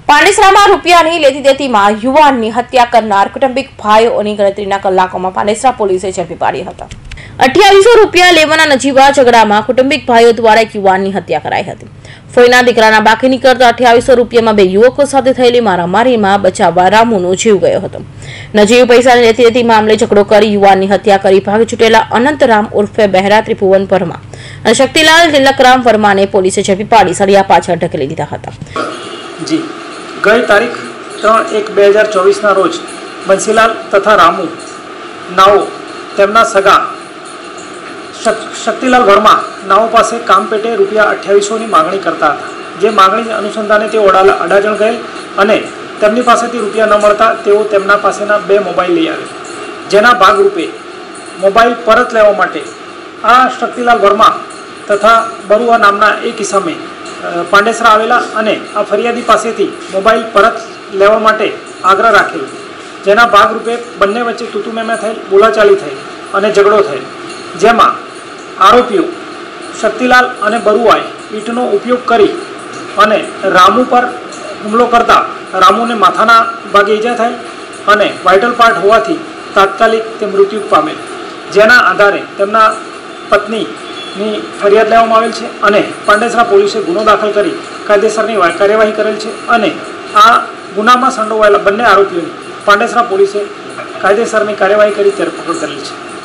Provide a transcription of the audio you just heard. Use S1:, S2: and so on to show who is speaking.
S1: પાંડેસરામાં રૂપિયાની લેતી દેતીમાં યુવાનની હત્યા કરનાર કુટુંબિક ભાઈઓની ગણતરીના કલાકોમાં પાંડેસરા પોલીસે ઝડપી પાડ્યા હતા। 2800 રૂપિયા લેવાના નજીવા ઝઘડામાં કુટુંબિક ભાઈઓ દ્વારા એક યુવાનની હત્યા કરાઈ હતી। ફોઈના દીકરાના બાકી નીકળતા 2800 રૂપિયામાં બે યુવકો સાથે થયેલી મારામારીમાં બચાવવા રામુનો જીવ ગયો હતો। નજીવ પૈસાની લેતી દેતી મામલે ઝઘડો કરી યુવાનની હત્યા કરી ભાગી છૂટેલા અનંતરામ ઉર્ફે બહેરા ત્રિભુવન પરમા અને શક્તિલાલ તિલકરામ વર્માને પોલીસે ઝડપી પાડી સળિયા પાછળ ઢકેલી દીધા હતા।
S2: જી ગઈ તારીખ 3/1/2024 રોજ બંસીલાલ તથા રામુ નાઓ તેમના સગા શક્તિલાલ વર્મા નાઓ પાસે કામ પેટે રૂપિયા 2800ની માગણી કરતા હતા। જે માગણી અનુસંધાને તેઓ અડાજણ ગયેલ અને તેમની પાસેથી રૂપિયા ન મળતા તેઓ તેમના પાસેના 2 મોબાઈલ લઈ આવ્યા। જેના ભાગરૂપે મોબાઈલ પરત લેવા માટે આ શક્તિલાલ વર્મા તથા બરુઆ નામના એક ઇસમે પાંડેસરા આવેલા અને આ ફરિયાદી પાસેથી મોબાઈલ પરત લેવા માટે આગ્રહ રાખેલ। જેના ભાગરૂપે બંને વચ્ચે તૂતુમેમે થયેલ, બોલાચાલી થઈ અને ઝઘડો થયેલ। જેમાં આરોપીઓ શક્તિલાલ અને બરુઆએ ઈંટનો ઉપયોગ કરી અને રામુ પર હુમલો કરતા રામુને માથાના ભાગે ઈજા થયેલ અને વાઇટલ પાર્ટ હોવાથી તાત્કાલિક તે મૃત્યુ પામેલ। જેના આધારે તેમના પત્નીની ફરિયાદ લેવામાં આવેલ છે અને પાંડેસરા પોલીસે ગુનો દાખલ કરી કાયદેસરની કાર્યવાહી કરેલ છે અને આ ગુનામાં સંડોવાયેલા બંને આરોપીઓની પાંડેસરા પોલીસે કાયદેસરની કાર્યવાહી કરી ધરપકડ કરેલ છે।